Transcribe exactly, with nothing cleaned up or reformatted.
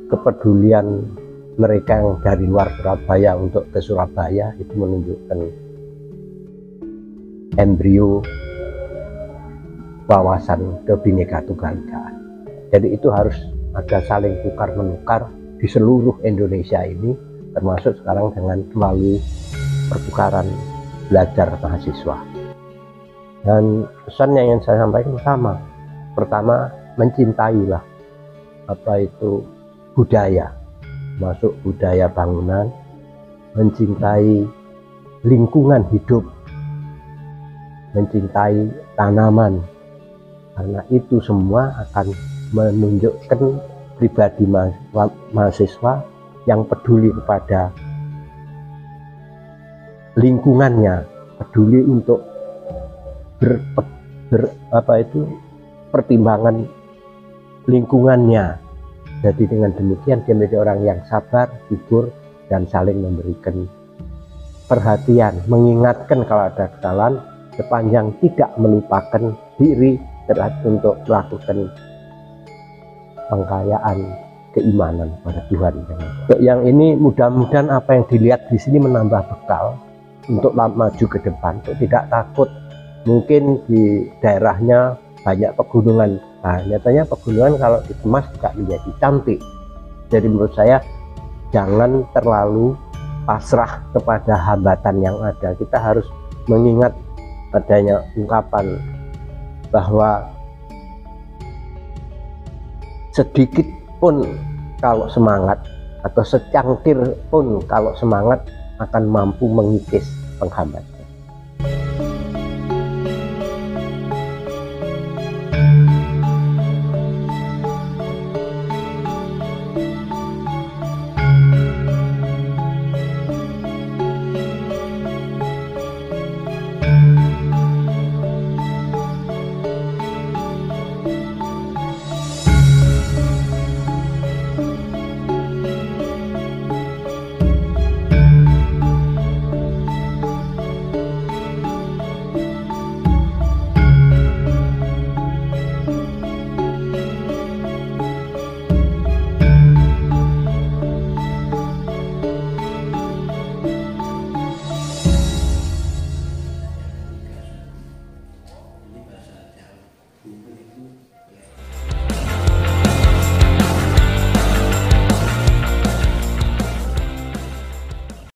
kepedulian mereka yang dari luar Surabaya untuk ke Surabaya itu menunjukkan embrio wawasan Bhinneka Tunggal Ika. Jadi itu harus ada saling tukar menukar di seluruh Indonesia ini, termasuk sekarang dengan melalui pertukaran belajar mahasiswa. Dan pesan yang ingin saya sampaikan sama, pertama mencintailah apa itu budaya, masuk budaya bangunan, mencintai lingkungan hidup, mencintai tanaman, karena itu semua akan menunjukkan pribadi mahasiswa yang peduli kepada lingkungannya, peduli untuk ber, ber apa itu pertimbangan lingkungannya. Jadi dengan demikian dia menjadi orang yang sabar, jujur, dan saling memberikan perhatian, mengingatkan kalau ada kesalahan, sepanjang tidak melupakan diri untuk melakukan pengkayaan keimanan pada Tuhan. Untuk yang ini mudah-mudahan apa yang dilihat di sini menambah bekal untuk maju ke depan, untuk tidak takut. Mungkin di daerahnya banyak pegunungan, nah nyatanya pegunungan kalau dikemas juga menjadi cantik. Jadi menurut saya jangan terlalu pasrah kepada hambatan yang ada. Kita harus mengingat adanya ungkapan bahwa sedikit pun kalau semangat atau secangkir pun kalau semangat akan mampu mengikis penghambat.